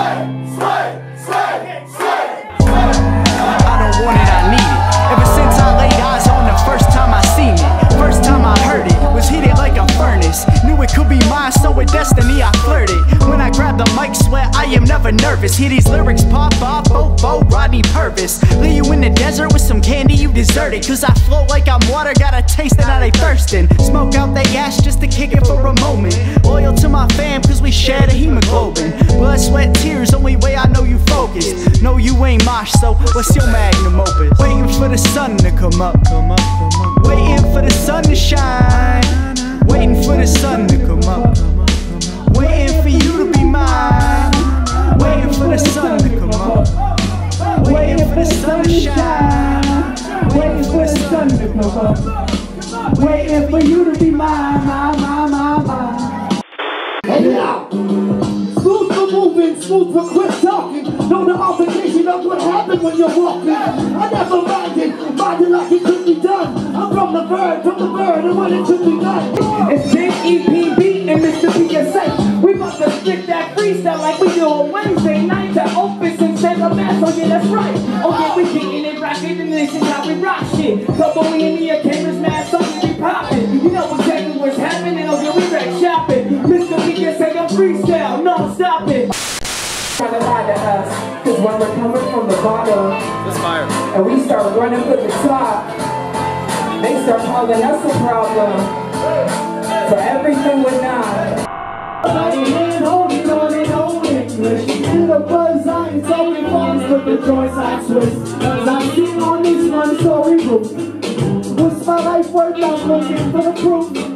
I don't want it, I need it. Ever since I laid eyes on the first time I seen it, first time I heard it, was heated like a furnace. Knew it could be mine, so with destiny I flirted. When I grab the mic, sweat, I am never nervous. Hear these lyrics pop off, Fofo, Rodney Purvis. Leave you in the desert with some candy, you deserve it. Cause I float like I'm water, got a taste and now they thirsting. Smoke out they ass just to kick it for a moment. Loyal to my fam, cause we share the hemoglobin. Blood, sweat, tears, only way I know you focused. No, you ain't mosh, so what's your magnum opus? Waiting for the sun to come up. Waiting for the sun to shine. Waiting for the sun to come up. Waiting for you to be mine. Waiting for the sun to come up. Waiting for the sun to shine. Waiting for the sun to come up. Waiting for you to be mine, mine. Hey now! Smooth for moving, smooth for quit talking. Know the altercation of what happened when you're walking. I never minded like it could be done. I'm from the bird, and when it should be done. It's JEPB and Mr. PSA. We about to spit that freestyle like we do on Wednesday nights at Opus and Santa Mass. Oh yeah, that's right. Oh yeah, we kicking it, rocking, and this is how we rock shit. Couple we in the Camridge, man, something be popping. You know exactly what's happening. Oh yeah, we back shopping. Mr. PSA, I'm freestyle, no stop it. Trying to lie to us, cause when we're coming from the bottom, That's fire. and we start running for the top, they start calling us a problem for everything we're not. Holding on and on English. In the buzz, I ain't talking bombs, but the joints I twist. Cause I'm sitting on this one-story roof. What's my life worth? I'm looking for the proof.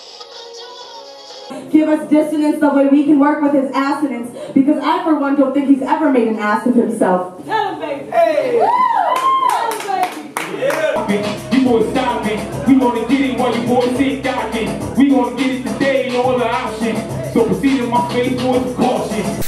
Give us dissonance the way we can work with his assonance, because I for one don't think he's ever made an ass of himself. Tell him, baby. Hey. Tell him, baby. Yeah. You boys stop it. We wanna get it while you boys sit docking. We gonna get it today, no other option. So proceed in my face, boys, with caution.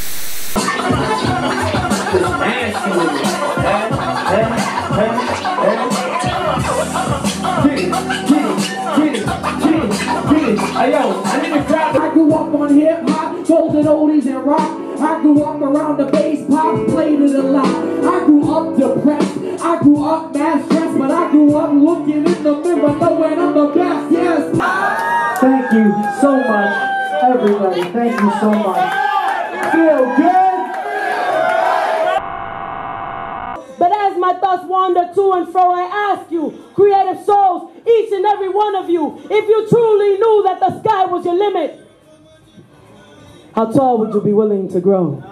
I grew up on hip hop, golden oldies and rock. I grew up around the bass pop, played it a lot. I grew up depressed, I grew up mass stressed, but I grew up looking in the mirror, knowing I'm the best. Yes. Thank you so much, everybody. Thank you so much. Feel good. But as my thoughts wander to and fro, I ask you, creative souls, each and every one of you, if you truly knew that the sky was your limit, how tall would you be willing to grow?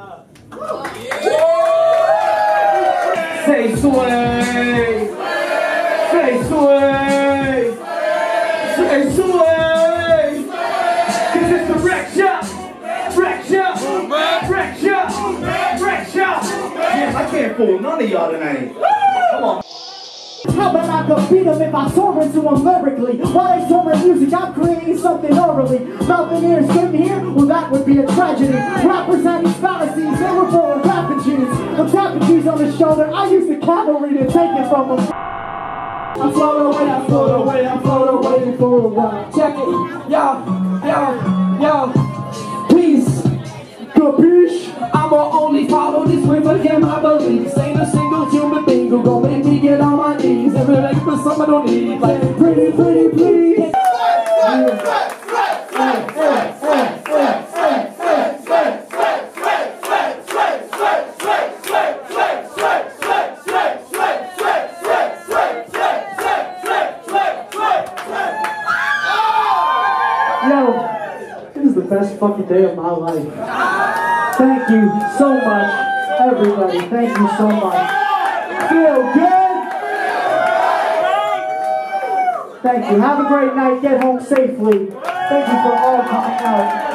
Say sway. Say sway. Say sway. Cause it's the wreck shop. Wreck shop. Wreck shop. Wreck shop. Yeah, I can't fool none of y'all tonight. Come on. How about I could beat them if I soar into them lyrically? While they soar in music, I'm creating something orally. Mouth and ears sitting here, well that would be a tragedy. Rappers had these fallacies, they were born rapping G's. The tapping G's on the shoulder, I used the cavalry to take it from them. I float away, I float away, I float away for a while. Check it, yo, peace, capiche? I'ma only follow this way for him, I believe. Ain't a single human being who gon' make me get on my knees. Every day for something I don't need, like pretty please. Yo, this is the best fucking day of my life. Thank you so much, everybody. Thank you so much. Feel good? Thank you. Have a great night. Get home safely. Thank you for all coming out.